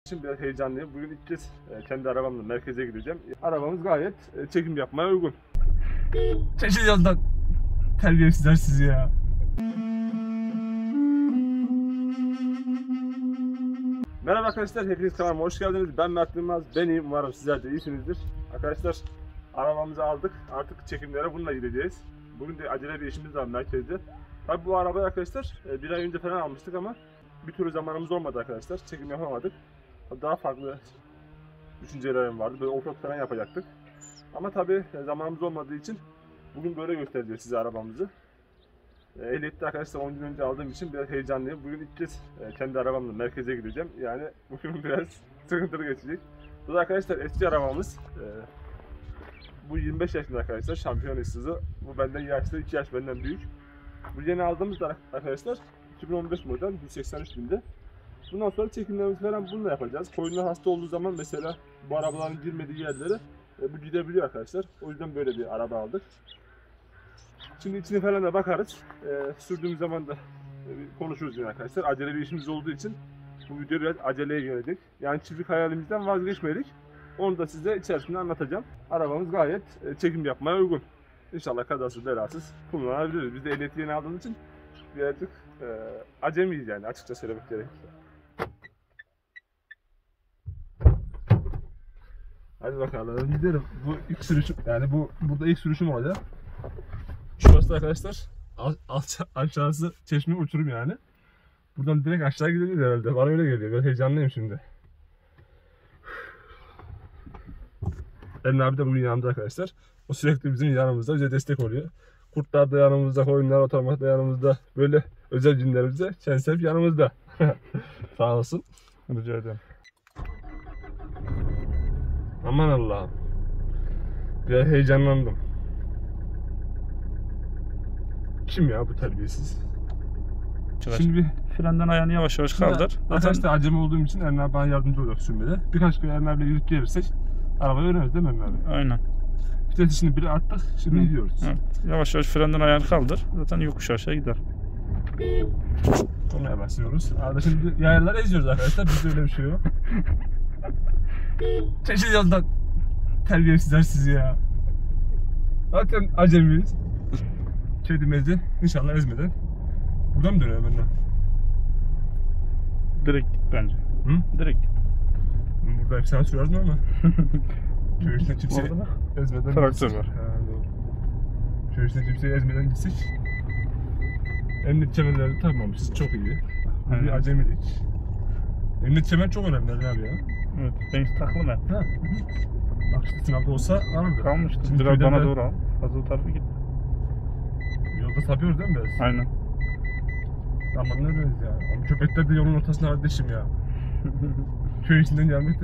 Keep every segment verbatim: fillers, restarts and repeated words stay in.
için biraz heyecanlıyım. Bugün ilk kez kendi arabamla merkeze gideceğim. Arabamız gayet çekim yapmaya uygun. Çeşil yoldan. Terbiyesizler sizi ya. Merhaba arkadaşlar, hepiniz kanalıma hoş geldiniz. Ben Mert Yılmaz, ben iyiyim. Umarım sizler de iyisinizdir. Arkadaşlar, arabamızı aldık. Artık çekimlere bununla gideceğiz. Bugün de acele bir işimiz var merkezde. Tabi bu arabayı arkadaşlar bir ay önce falan almıştık ama bir türlü zamanımız olmadı arkadaşlar. Çekim yapamadık. Daha farklı düşüncelerim vardı. Böyle offroad falan yapacaktık. Ama tabi zamanımız olmadığı için bugün böyle göstereceğiz size arabamızı. Ehliyette arkadaşlar on gün önce aldığım için biraz heyecanlıyım. Bugün ilk kez kendi arabamla merkeze gideceğim. Yani bugün biraz sıkıntılı geçecek. Bu da arkadaşlar eski arabamız. Bu yirmi beş yaşında arkadaşlar, şampiyon hızı. Bu benden yaşlı, iki yaş benden büyük. Bu yeni aldığımız da arkadaşlar iki bin on beş model, yüz seksen üç binde. Bundan sonra çekimlerimizi falan bununla yapacağız. Koyunlar hasta olduğu zaman mesela bu arabaların girmediği yerlere e, bu gidebiliyor arkadaşlar. O yüzden böyle bir araba aldık. Şimdi içine falan da bakarız. E, sürdüğümüz zaman da e, konuşuruz yine arkadaşlar. Acele bir işimiz olduğu için bu video biraz aceleye gelecek. Yani çiftlik hayalimizden vazgeçmedik. Onu da size içerisinde anlatacağım. Arabamız gayet e, çekim yapmaya uygun. İnşallah kazasız belasız kullanabiliriz. Biz de ehliyeti yeni aldığımız için birazcık e, acemiyiz yani, açıkça söylemek gerekirse. Hadi bakalım gidelim. Bu ilk sürüşüm, yani bu burada ilk sürüşüm olacak. Şurası arkadaşlar alt, aşağısı çeşme uçurum yani. Buradan direkt aşağı gideceğiz herhalde. Bana öyle geliyor. Ben heyecanlıyım şimdi. Emre abi de bugün yanımda arkadaşlar. O sürekli bizim yanımızda, bize destek oluyor. Kurtlar da yanımızda, koyunlar, otomak da yanımızda. Böyle özel günlerimizde kendisi hep yanımızda. Sağ olsun. Rica ederim. Aman Allah'ım. Biraz heyecanlandım. Kim ya bu terbiyesiz? Çıkar. Şimdi bir frenden ayağını yavaş yavaş kaldır. Arkadaşlar acemi olduğum için Emre abi bana yardımcı olacak sürmede. Birkaç kere Emre abiyle gidip gelirsek arabayı öğreniriz değil mi Emre abi? Aynen. Vites işini biri attık, şimdi Hı. gidiyoruz. Evet. Yavaş yavaş frenden ayağını kaldır. Zaten yokuş aşağı gider. Olmaya başlıyoruz. Arada şimdi yayaları eziyoruz arkadaşlar. Bizde öyle bir şey yok. Çeşil yoldan. Terbiyesizler sizi ya. Zaten acemiyiz. Kedimizi inşallah ezmeden. Buradan mı dönüyor benden? Direkt git bence. Hı? Direkt git. Burada efsane süreriz mi ama? Köy içinde kimseyi ezmeden traktör var. Ha, doğru. Köy içinde kimseyi ezmeden gitsek. Emniyet kemerlerini takmamışız. Çok iyi. Bu bir acemilik. Emniyet kemer çok önemli abi ya. Evet. Ben hiç takılım ben. Ha. Bak işte sınavda olsa alırdı. Kalmıştı. Şimdi biraz bana de... doğru al. Fazla o tarafa git. Yolda sapıyoruz değil mi biraz? Aynen. Aman ne öyleyiz ya. Ama köpekler de yolun ortasına kardeşim ya. Köy içinden gelmek de.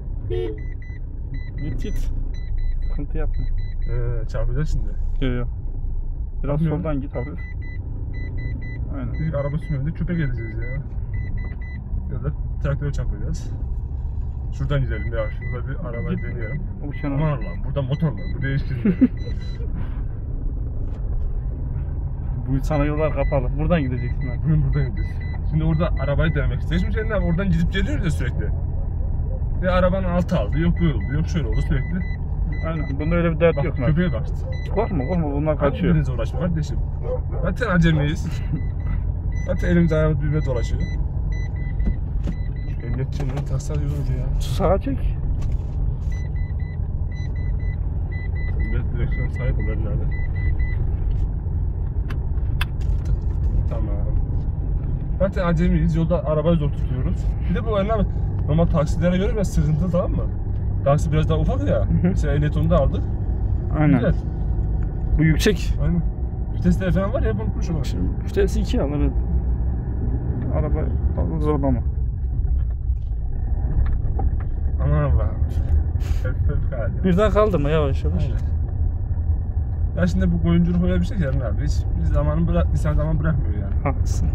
Git git. Sıkıntı yapma. Ee, çarpacağız şimdi. Yok yok. Biraz Yapmıyorum. soldan git hafif. Aynen. İlk araba sürmende köpek edeceğiz ya. Ya da traktöre çarpacağız. Şuradan gidelim ya. Şurada bir arabayı deneyelim. Aman Allah'ım, burada motor var. Bu değiştirmiyor. Bu sana yollar kapalı. Buradan gideceksin abi. Bugün buradan gideceğiz. Şimdi orada arabayı denemek istedim. Şimdi senin abi oradan gidip geliyoruz ya sürekli. Ve arabanın altı aldı. Yok böyle oldu. Yok şöyle oldu sürekli. Aynen. Bunda öyle bir dert Bak, yok. Bak köpeğe kaçtı. Korkma korkma, bunlar kaçıyor. Hepiniz uğraşma kardeşim. Zaten acemiyiz. Zaten elimiz ayağımız birbirine dolaşıyor. Şu emniyet kemerini taksak iyi olur ya. Sağa çek. Biraz direksiyon sahip ol nerede? Tamam. Zaten acemiyiz. Yolda arabayı zor tutuyoruz. Bir de bu önemli. Normal taksilere göre biraz sıkıntılı, tamam mı? Taksi biraz daha ufak ya. Mesela ehliyet onu da aldık. Aynen. Güzel. Bu yüksek. Aynen. Vitesleri falan var ya, unutmuşum bak. Şimdi vitesi iki alır. Araba fazla zorlama. Aman Allah'ım. Bir daha kaldırma, yavaş yavaş. Aynen. Ya şimdi bu koyunculuk öyle bir şey ki abi. Hiç biz zamanı bırak, insan zaman bırakmıyor yani. Haklısın.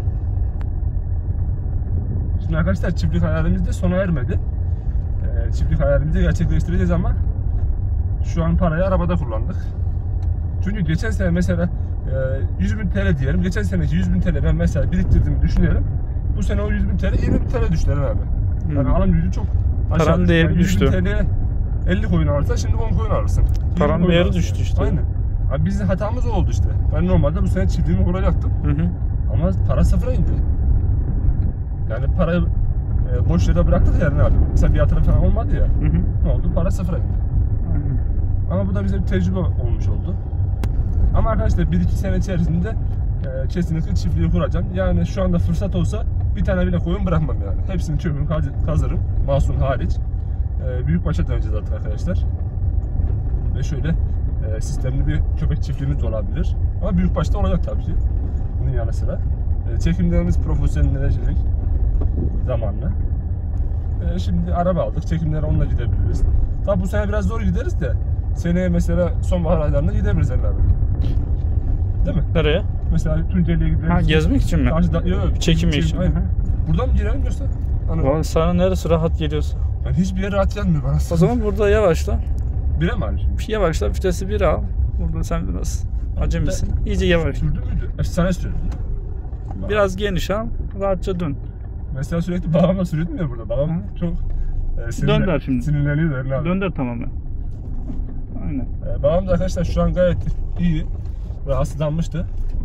Şimdi arkadaşlar çiftlik hayalimiz de sona ermedi. Ee, çiftlik hayalimizi gerçekleştireceğiz ama şu an parayı arabada kullandık. Çünkü geçen sene mesela e, yüz bin T L diyelim. Geçen seneki yüz bin T L ben mesela biriktirdiğimi düşünelim. Bu sene o yüz bin T L yirmi bin T L düştü abi. Yani Hı. alım gücü çok aşağı. Paranın değeri yani düştü. yüz bin T L'ye elli koyun alırsan şimdi on koyun alırsın. Paranın yirmi koyun değeri alırsın. düştü işte. Aynen. Abi bizim hatamız o oldu işte. Ben normalde bu sene çiftliğimi kuracaktım. Hı hı. Ama para sıfıra indi. Yani parayı e, boş yere bıraktık yani abi. Mesela bir yatırım falan olmadı ya. Hı hı. Ne oldu? Para sıfıra indi. Aynen. Ama bu da bize bir tecrübe olmuş oldu. Ama arkadaşlar bir iki sene içerisinde e, kesinlikle çiftliği kuracağım. Yani şu anda fırsat olsa bir tane bile koyun bırakmam yani. Hepsini çöpümü kaz- kazırım. Masum hariç. E, büyükbaşa döneceğiz zaten arkadaşlar. Ve şöyle e, sistemli bir köpek çiftliğimiz de olabilir. Ama büyükbaşta olacak tabii ki. Bunun yanı sıra. E, çekimlerimiz profesyonelleşecek zamanla. E, şimdi araba aldık. Çekimlere onunla gidebiliriz. Tabii bu sene biraz zor gideriz de seneye mesela sonbahar aylarında gidebiliriz Emre abi. Değil mi? Nereye? Mesela Tunceli'ye gideriz. Ha, gezmek için mi? Karşıda, yok, yok, Çekim için. Aynen. Hı hı. Buradan mı girelim göster? Hani, Vallahi sana neresi rahat geliyorsa. yani hiçbir yer rahat gelmiyor bana. O zaman burada yavaşla. Bire mi abi şimdi? Yavaşla, vitesi bir al. Burada sen biraz acemisin. İyice yavaş. Sürdü müydü? Efsane sürdü. Biraz geniş al. Rahatça dön. Mesela sürekli babamla sürüyordum ya burada. Babam Hı. çok e, sinirlen- Dönder şimdi. sinirleniyor Emre abi. Döndür tamamen. Aynen. E, babam da arkadaşlar şu an gayet iyi. Rahatsızlanmıştı.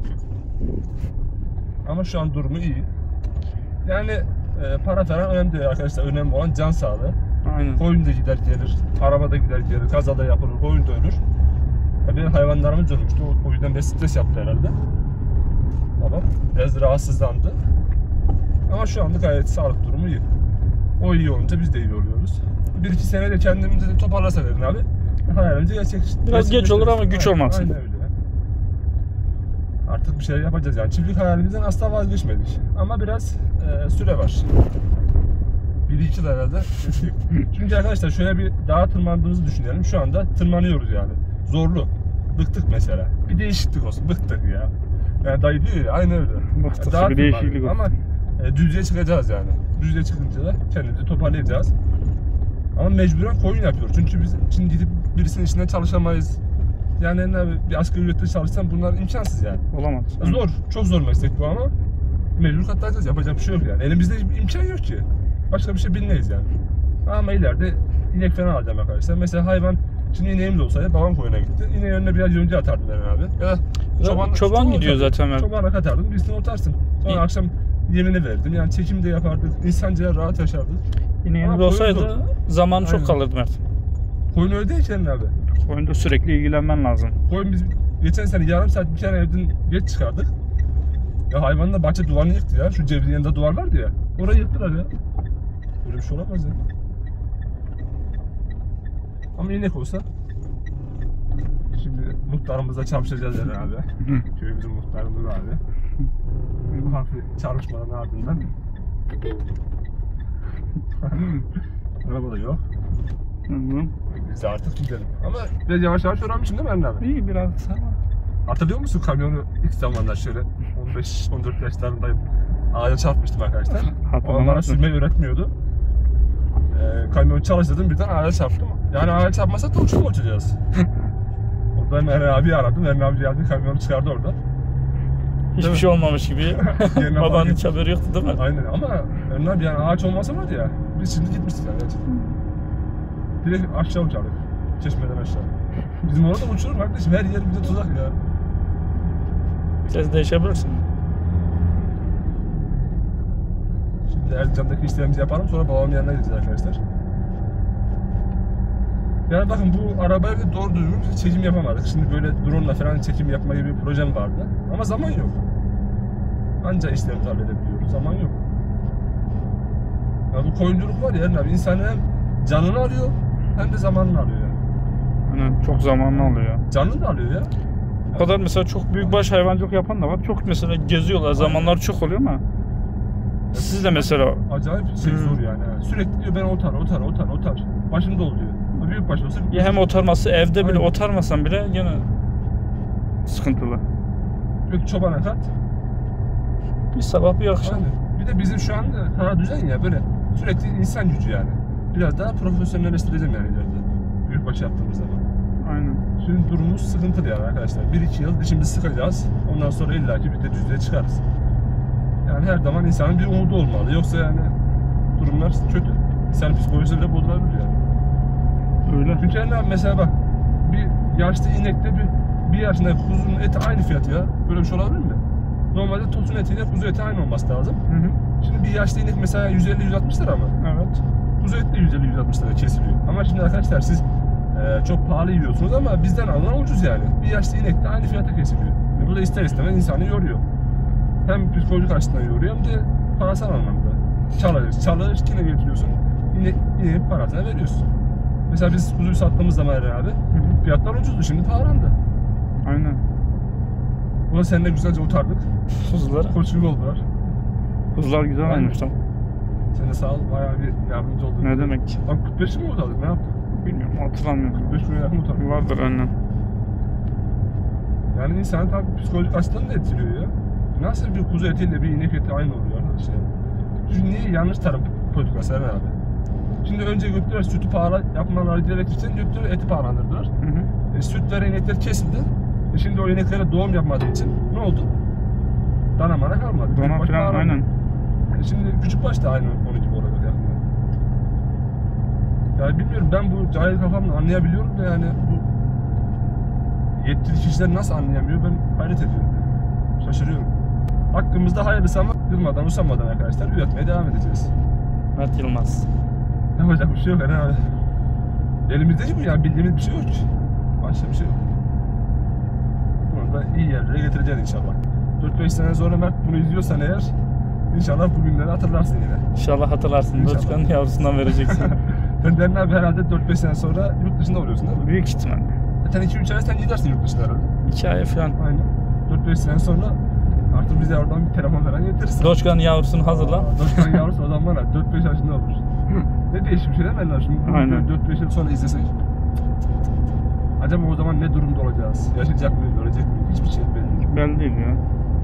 Ama şu an durumu iyi. Yani e, para falan önemli değil arkadaşlar. Önemli olan can sağlığı. Aynen. Koyun da gider gelir, araba da gider gelir, kazada yapılır, koyun da ölür. Ya benim hayvanlarımız ölmüştü. O, o yüzden de stres yaptı herhalde. Babam biraz rahatsızlandı. Ama şu anda gayet sağlık durumu iyi. O iyi olunca biz de iyi oluyoruz. Bir iki sene de kendimizi de toparlasak Eren abi. Hayalimizi gerçek. Biraz geç olur ama güç Aynen, olmasın. Aynen öyle. Artık bir şey yapacağız yani. Çiftlik hayalimizden asla vazgeçmedik. Ama biraz e, süre var. Bir iki yıl herhalde. Çünkü arkadaşlar şöyle bir dağa tırmandığımızı düşünelim. Şu anda tırmanıyoruz yani. Zorlu. Bıktık mesela. Bir değişiklik olsun. Bıktık ya. Yani dayı diyor ya, aynı öyle. Bıktık, Dağa bir değişiklik tırmanıyoruz. olsun. Ama e, düzlüğe çıkacağız yani. Düzlüğe çıkınca da kendimizi toparlayacağız. Ama mecburen koyun yapıyoruz. Çünkü biz şimdi gidip birisinin içinde çalışamayız. Yani ne abi, bir asgari ücretle çalışsam bunlar imkansız yani. Olamaz. Zor, çok zor meslek bu ama mecbur katlanacağız. Yapacak bir şey yok yani. Elimizde bir imkan yok ki. Başka bir şey bilmeyiz yani. Ama ileride inek falan alacağım arkadaşlar. Mesela hayvan, şimdi ineğim de olsaydı babam koyuna gitti. İneğin önüne biraz yonca atardım ben abi. Ya da çoban, çoban gidiyor zaten ben. Çobana katardım, birisini otarsın. Sonra İyi. akşam yemini verdim. Yani çekim de yapardık. İnsanca rahat yaşardık. İneğimiz Ama koyun olsaydı zor. zaman Aynen. çok kalırdı Mert. Koyun öyle değil ki abi. Koyunda sürekli ilgilenmen lazım. Koyun biz geçen sene yarım saat bir kere evden geç çıkardık. Ya hayvanın da bahçe duvarını yıktı ya. Şu cevizin yanında duvar vardı ya. Orayı yıktılar ya. Böyle bir şey olamaz ya. Ama inek olsa şimdi muhtarımızla çarpışacağız yani abi. Köyümüzün muhtarımız abi. Bu hafif çarpışmaların ardından. Araba da yok. Hı hı. Biz de artık gidelim. Ama biraz yavaş yavaş öğrenmişsin değil mi Emre abi? İyi biraz ama. Hatırlıyor musun kamyonu ilk zamanlar şöyle on beş on dört yaşlarındayım. Ağaca çarpmıştım arkadaşlar. Hatırlamam. O bana sürmeyi öğretmiyordu. Ee, kamyon çalıştırdım, birden ağaca çarptım. Yani ağaca çarpmasa da uçup uçacağız. Orada Emre abi aradım. Emre abi geldi, kamyonu çıkardı orada. Hiçbir şey olmamış gibi. Yerine Babanın falan- hiç haberi yoktu değil mi? Aynen ama Emre abi yani ağaç olmasa var ya, biz şimdi gitmiştik yani gerçekten. Direkt aşağı uçardık. Çeşmeden aşağı. Bizim orada uçurur kardeşim, her yer bize tuzak ya. Ses değişebilirsin. Şimdi Erzincan'daki işlerimizi yapalım, sonra babamın yanına gideceğiz arkadaşlar. Yani bakın bu arabaya bir doğru düzgün çekim yapamadık. Şimdi böyle drone'la falan çekim yapma gibi bir projem vardı. Ama zaman yok. Anca işlerimizi halledebiliyoruz, zaman yok. Ya bu koyunculuk var ya Eren abi, insanın hem canını alıyor hem de zamanını alıyor yani. Aynen, çok zamanlı alıyor. Canını da alıyor ya. O kadar mesela çok büyükbaş hayvancılık yapan da var. Çok mesela geziyorlar. Zamanlar çok oluyor ama. Siz de mesela Acayip şey Hmm. zor yani. Sürekli diyor ben otar, otar, otar, otar. Başımda ol diyor. Büyük baş olsa ya hem otarması evde bile Aynen. otarmasan bile gene sıkıntılı. bir çobana kat. Bir sabah bir akşam. Aynen. Bir de bizim şu an kara düzen ya böyle sürekli insan gücü yani. Biraz daha profesyonelleştireceğim yani ileride. Büyükbaş yaptığımız zaman. Aynen. Şimdi durumumuz sıkıntılı yani arkadaşlar. bir iki yıl dişimizi sıkacağız. Ondan sonra illaki bir de düzlüğe çıkarız. Yani her zaman insanın bir umudu olmalı. Yoksa yani durumlar kötü. İnsan psikolojisi bile bozulabilir yani. Öyle. Çünkü yani abi mesela bak bir yaşlı inekte bir bir yaşındaki kuzunun eti aynı fiyat ya. Böyle bir şey olabilir mi? Normalde tosun etiyle kuzu eti aynı olması lazım. Hı hı. Şimdi bir yaşlı inek mesela yüz elli yüz altmış lira mı? Evet. Kuzu eti de yüz elli yüz altmış lira kesiliyor. Ama şimdi arkadaşlar siz e, çok pahalı yiyorsunuz ama bizden alınan ucuz yani. Bir yaşlı inek de aynı fiyata kesiliyor. E, bu da ister istemez insanı yoruyor. Hem psikolojik açıdan yoruyor hem de parasal anlamda. Çalır, çalır, kine getiriyorsun, inek, ineğin parasını veriyorsun. Mesela biz kuzuyu sattığımız zaman abi, fiyatlar ucuzdu, şimdi pahalandı. Aynen. Buna seninle güzelce otardık. Kuzular. Koç gibi oldular. Kuzular güzel Aynen. olmuş tam. Sen de sağ ol, bayağı bir yardımcı oldun. Ne demek? Abi kırk beş mi otardık, ne yaptık? Bilmiyorum, hatırlamıyorum. kırk beş güne yakın otardık. Vardır aynen. Yani insanı tabii psikolojik açıdan da etkiliyor ya. Nasıl bir kuzu etiyle bir inek eti aynı oluyor arkadaşlar? Çünkü niye yanlış tarım politikası Eren abi? Şimdi önce götürdüler sütü pahalı yapmaları gerekirken götürdüler eti pahalandırdılar. Hı hı. E, süt veren inekler kesildi. E, şimdi o ineklere doğum yapmadığı için ne oldu? Dana mana kalmadı. Dana Büyükbaş falan pahalandı. aynen. E, şimdi küçük baş da aynı onun gibi olacak yakında. Yani bilmiyorum, ben bu cahil kafamla anlayabiliyorum da yani bu yetkili kişiler nasıl anlayamıyor, ben hayret ediyorum. Şaşırıyorum. Hakkımızda hayırlısı ama kırmadan usanmadan arkadaşlar üretmeye devam edeceğiz. Mert Yılmaz. Yapacak bir şey yok Eren abi. Elimizde bu yani, bildiğimiz bir şey yok. Başka bir şey yok. Bunu da iyi yerlere getireceğiz inşallah. dört beş sene sonra Mert bunu izliyorsan eğer inşallah bugünleri hatırlarsın yine. İnşallah hatırlarsın. İnşallah. Doçkan'ın yavrusundan vereceksin. Sen Deren abi herhalde dört beş sene sonra yurt dışında oluyorsun değil mi? Büyük ihtimal. Zaten iki üç ay sen gidersin yurt dışına herhalde. İki ay falan. Aynen. dört beş sene sonra artık bize oradan bir telefon falan getirirsin. Doçkan'ın yavrusunu hazırla. Aa, Doçkan'ın yavrusu o zaman var dört beş yaşında olur. Ne değişik bir şey değil mi Eren? Şimdi Aynen. dört beş yıl sonra izlesek. Acaba o zaman ne durumda olacağız? Yaşayacak mıyız, ölecek miyiz? Hiçbir şey belli değil. Belli değil ya.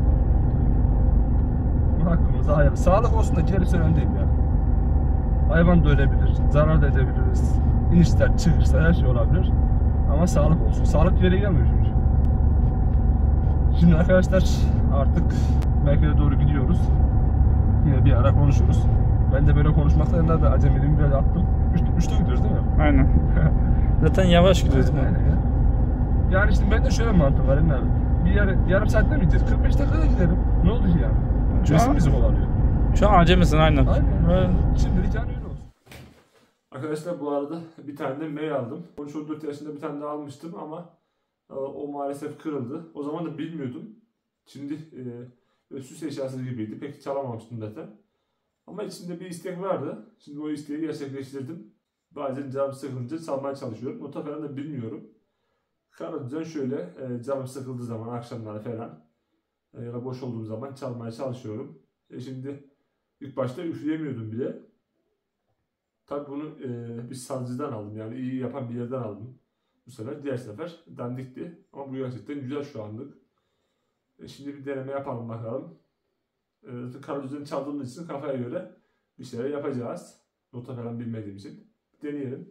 Bu hakkımızda hayır. Sağlık olsun da gerisi önemli değil ya. Hayvan da ölebilir, zarar da edebiliriz. İnişler, çıkışlar, her şey olabilir. Ama sağlık olsun. Sağlık yere gelmiyor çünkü. Şimdi arkadaşlar artık merkeze doğru gidiyoruz. Yine bir ara konuşuruz. Ben de böyle konuşmaktan da acemiliğimi böyle attım. Üçte, üçte gidiyoruz değil mi? Aynen. Zaten yavaş gidiyoruz. Aynen ya. Yani şimdi bende şöyle bir mantık var Emin abi. Bir yarı, yarım saatte mi gideceğiz? kırk beş dakikada gidelim. Ne oldu ki yani? Şu Resim an- bizi kovalıyor. Şu an acemisin aynen. Aynen. Aynen. Şimdilik yani öyle olsun. Arkadaşlar bu arada bir tane de mail aldım. on üç on dört yaşında bir tane daha almıştım ama e, o maalesef kırıldı. O zaman da bilmiyordum. Şimdi e, süs eşyası gibiydi. Pek çalamamıştım zaten. Ama içinde bir istek vardı. Şimdi o isteği gerçekleştirdim. Bazen canım sıkılınca çalmaya çalışıyorum. Nota falan da bilmiyorum. Karadüzen şöyle e, canım sıkıldığı zaman akşamları falan e, ya da boş olduğum zaman çalmaya çalışıyorum. E şimdi ilk başta üfleyemiyordum bile. Tabii bunu e, bir sazcıdan aldım, yani iyi yapan bir yerden aldım. Bu sefer diğer sefer dandikti ama bu gerçekten güzel şu anlık. E şimdi bir deneme yapalım bakalım. E, Karadüzeni çaldığımız için kafaya göre bir şeyler yapacağız. Nota falan bilmediğim için. Deneyelim.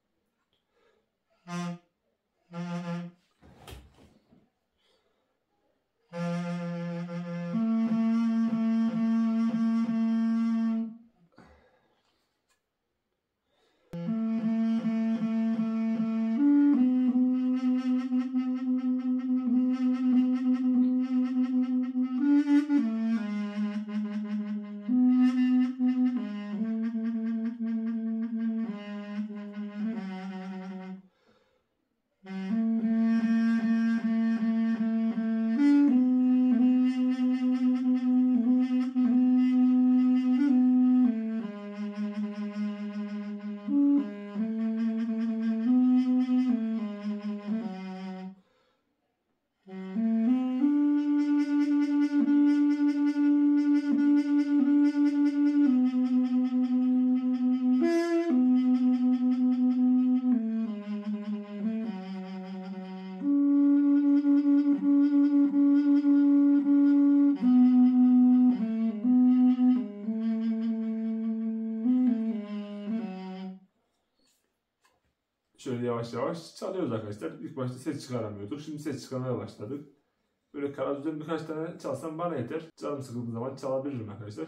Şöyle yavaş yavaş çalıyoruz arkadaşlar. İlk başta ses çıkaramıyorduk. Şimdi ses çıkarmaya başladık. Böyle Karadüzen birkaç tane çalsam bana yeter. Canım sıkıldığı zaman çalabilirim arkadaşlar.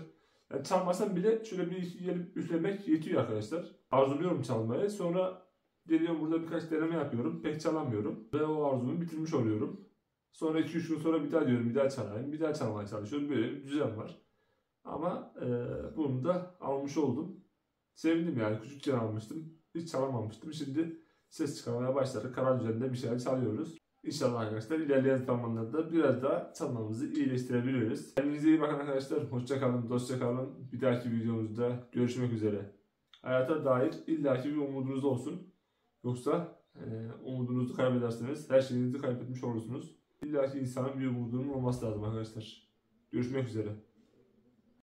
Yani çalmasam bile şöyle bir iki gelip üflemek yetiyor arkadaşlar. Arzuluyorum çalmayı. Sonra geliyorum burada birkaç deneme yapıyorum. Pek çalamıyorum. Ve o arzumu bitirmiş oluyorum. Sonra iki üç gün sonra bir daha diyorum bir daha çalayım. Bir daha çalmaya çalışıyorum. Böyle bir düzen var. Ama e, bunu da almış oldum. Sevindim yani. Küçükken almıştım. Hiç çalamamıştım. Şimdi ses çıkarmaya başladık. Kanal üzerinde bir şeyler çalıyoruz. İnşallah arkadaşlar ilerleyen zamanlarda biraz daha çalmamızı iyileştirebiliriz. Kendinize iyi bakın arkadaşlar. Hoşça kalın, dostça kalın. Bir dahaki videomuzda görüşmek üzere. Hayata dair illaki bir umudunuz olsun. Yoksa e, umudunuzu kaybederseniz her şeyinizi kaybetmiş olursunuz. İllaki insanın bir umudunun olması lazım arkadaşlar. Görüşmek üzere.